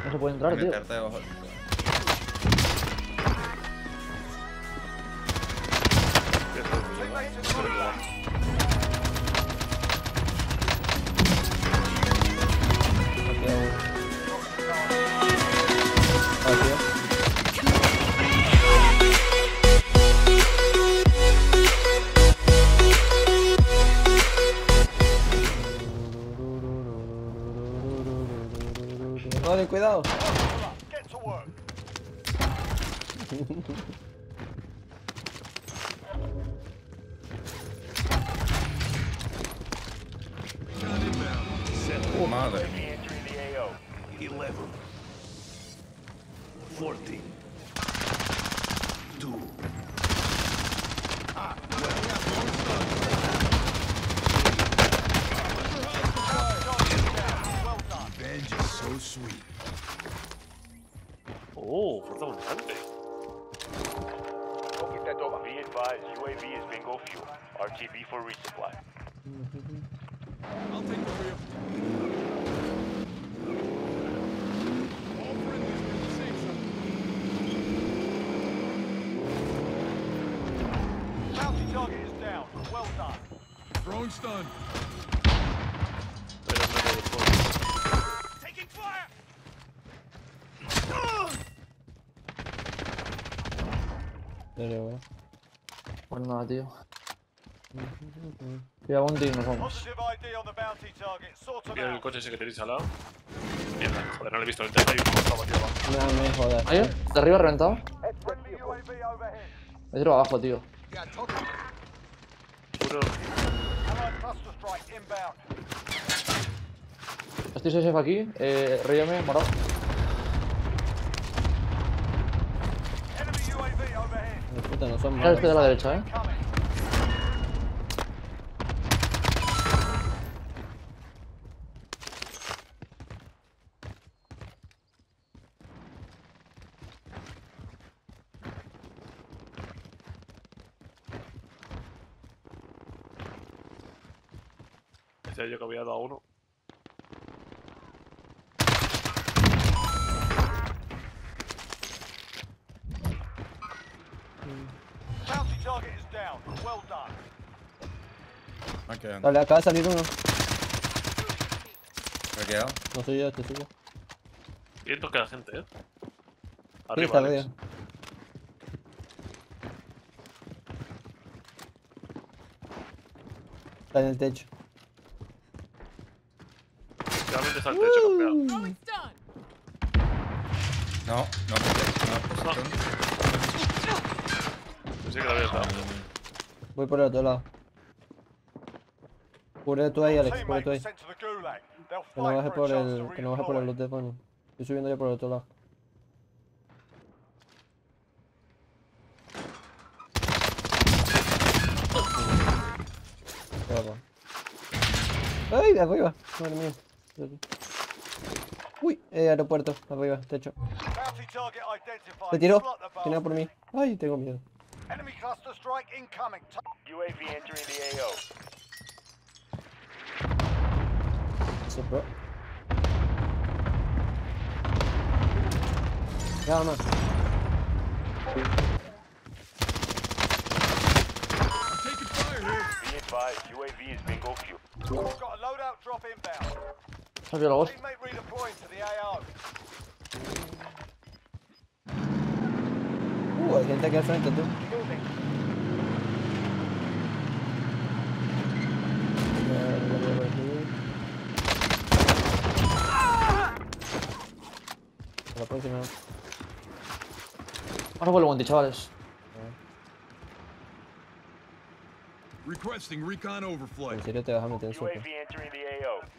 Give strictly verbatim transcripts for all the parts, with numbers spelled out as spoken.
No se puede entrar, tío. Meterte debajo. Vale, cuidado. Oh, madre. eleven. fourteen. two. Ah, revenge is so sweet. Oh, fuerza abundante. Be advised, U A V is bingo fuel. R T B for resupply. I'll take the wheel. All friendlies are in the safe zone. Bounty target is down. Well done. Throwing stun. Pero no me dejó. Taking fire! Serio, weón. Pues nada, tío. Cuidado, Bounty y nos vamos. Positive I D on the bounty target. Sort them Mira el out. coche ese que tenéis al lado. Mierda, joder, no lo he visto. El techo hay un montón aquí abajo. Me, me joder. ¿Ahí? ¿De arriba reventado? Friendly U A V overhead. Me tiro abajo, tío. Puro. Allied cluster strike inbound. Estoy safe aquí. Eh, ríame, morado. Enemy U A V overhead. De puta, no son malos. Este de la derecha, eh. Coming. Decía yo que había dado a uno. Bounty target is down. Well done. Me quedan. Dale, acaba de salir uno. Me he quedado. No soy yo, este soy yo. Viendo que la gente, eh. Sí, Arriba, está Alex. arriba. Está en el techo. Realmente está el techo campeado. No, no, no. No. Pensé que lo había dado. Voy por el otro lado. Cubre tú ahí, Alex, cubre tú ahí. Teammates sent to the gulag. They'll Que no fight baje for a por chance el. to Que no baje por el redeploy. loot de Fanny. Estoy subiendo yo por el otro lado. Guapa. ¡Ay, de arriba! Madre mía. Uy, eh, aeropuerto, arriba, techo. Bounty target identified. Se tiró. Slot the Tiene bastard. por mí. Ay, tengo miedo. Enemy cluster strike incoming. U A V entering the A O. Eso, bro. Ya, más. I'm taking fire here. Be advised, U A V is bingo fuel. We've got a loadout drop inbound. Sabio la voz. Teammate redeploying to the A O. Uh, hay gente aquí al frente, tú. Moving. La próxima. Ahora vuelvo Monty, chavales. Requesting recon overflight. En serio te vas a meter en U A sopa. V entering the A O.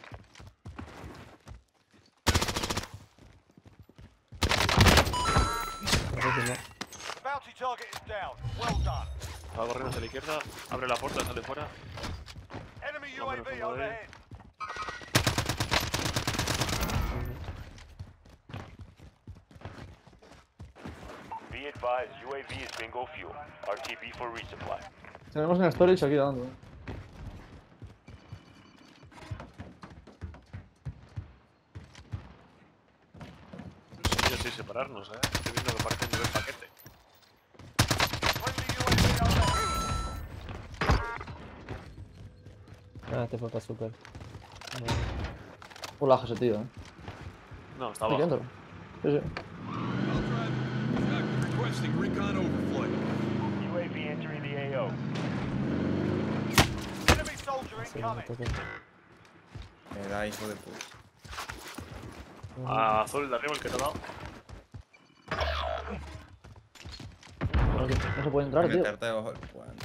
La próxima. The bounty target is down. Well done. Va corriendo hacia la izquierda. Abre la puerta, sale fuera. Enemy No U A me lo V pongo ahí. overhead. Be advised, U A V is bingo fuel. R T B for resupply. Tenemos una storage aquí dando. eh. Yo sí, separarnos, eh. Estoy viendo que parece nivel paquete. Friendly U A V overhead. Ah, te fue para super. Por lag ese tío, eh. No, está Aquí abajo. dentro. Sí, sí. Valkyrie requesting recon overflight. U A V entering the A O. Enemy soldier Sí, incoming. toque. Me da hijo de puta. Ah, azul de arriba, el que te ha dado. No, no se puede entrar, tío. Meterte debajo del puente.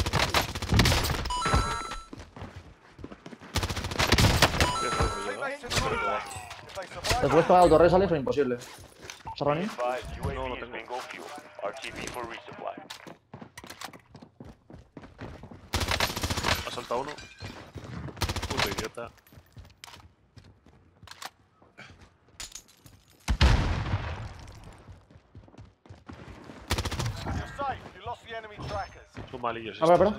¿Qué fue, tío? Teammates in the room. If they survive, ¿Te puedes pagar autorres, Alex, o imposible? ¿Sarrani? advise U A No, no V is tengo. bingo fuel. R T B for resupply. Ha saltado uno. Puto idiota. You're safe. You lost the enemy trackers. Son malillos. Espera, estos, espera.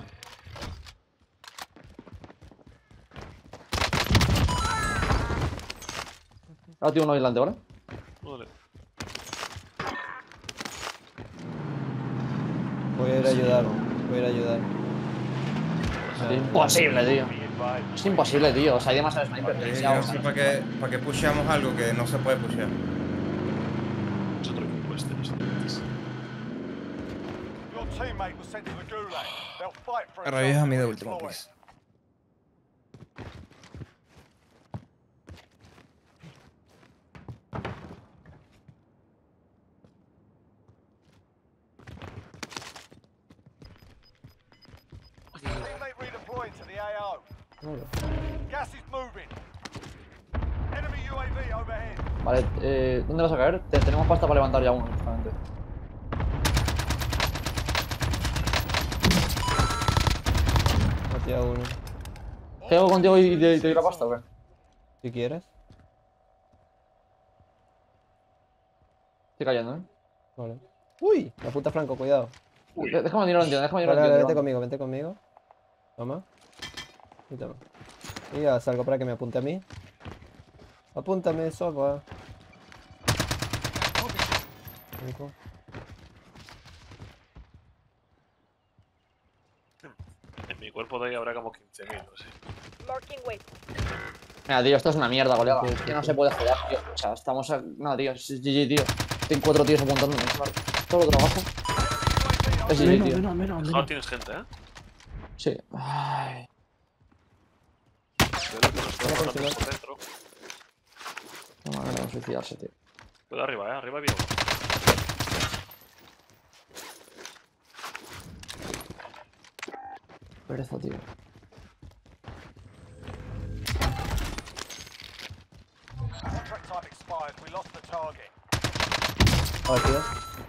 Ahora tío uno aislante, ¿vale? eh. Vale. Voy a ir a ayudar. Voy a ir a ayudar. Es imposible, tío. Be advised. Es imposible, tío. O sea, hay demasiado sniper. Eh, demasiado, yo o no sé sea. para qué, para qué pusheamos algo que no se puede pushear. Es otro equipo este, los siguientes. Your teammate was sent to the gulag. They'll fight for a Revisa chance mi to de último, redeploy. please. Teammate redeploying to the A O. Vale. Gas is moving. Enemy U A V overhead. Vale, eh, ¿dónde vas a caer? Te- tenemos pasta para levantar ya uno, justamente. Matí a uno. ¿Qué hago contigo y te, y te doy la pasta o qué? Si quieres. Estoy cayendo, ¿eh? Vale. Uy, la puta Franco, cuidado. De- Déjame dinero en tienda, déjame dinero Vale, en vale, tienda. vete conmigo, vente conmigo. Toma. Y toma. Y ya salgo para que me apunte a mí. Apúntame, sopa. Cinco. En mi cuerpo de ahí habrá como quince mil, no sé. Marking weight. Mira, tío, esto es una mierda, colega. Sí, Es sí, que no sí. se puede jugar, tío. O sea, estamos a... Nada, tío, es G G, tío. Tengo cuatro tíos apuntándome. Todo lo trabajo. Es G G, tío. Ahora tienes gente, ¿eh? Sí. Ay. Yo lo que nos queda por por encima. dentro. No manera de suicidarse, tío. Cuidado arriba, ¿eh? Arriba había uno. Pereza, tío. Contract type expired. We lost the target. Vale, tío.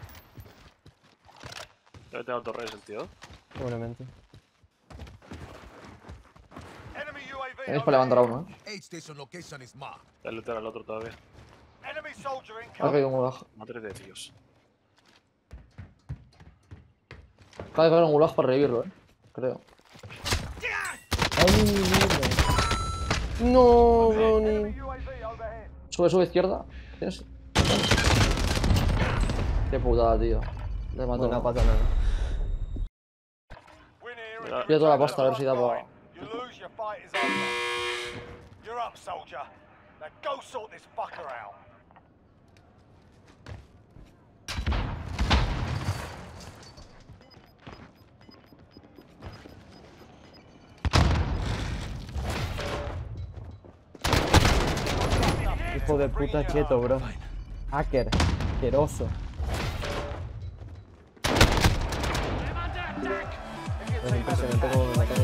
Debe tener torres el tío. Seguramente. Enemy U A V Tenéis para levantar a uno, ¿eh? Aid station location is marked. Dale al otro todavía. Enemy soldier Ha incoming. caído un gulag. Madre de Dios. Acaba de caer un gulag para revivirlo, ¿eh? Creo. ¡Ay, mierda! ¡No, Ronnie! Enemy U A V overhead. Sube, sube, izquierda. ¿Tienes? Qué putada, tío. Le mato. Bueno, no pasa nada. Win here Mira. and Pido toda la return to pasta, a ver the si da front para... line. You lose, your fight is over. You're up, soldier. Now go sort this fucker out. Hijo de puta cheto, bro. Hacker. Asqueroso. Es impresionante cómo me matan.